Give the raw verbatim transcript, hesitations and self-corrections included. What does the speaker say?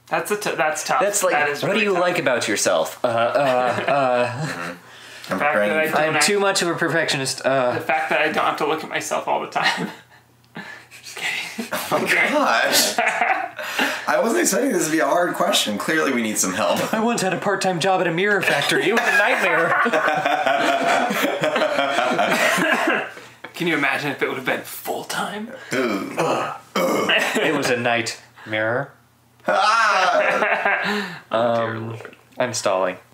That's a t- that's tough. That's like, that is what really do you tough. like about yourself? Uh, uh, uh, I'm fact that I praying. don't I'm act- too much of a perfectionist. The Uh, fact that I don't have to look at myself all the time. Just kidding. Oh gosh. I wasn't expecting this to be a hard question. Clearly we need some help. I once had a part-time job at a mirror factory. It was a nightmare. Can you imagine if it would have been full time? It was a nightmare. Oh, dear Lord. I'm stalling.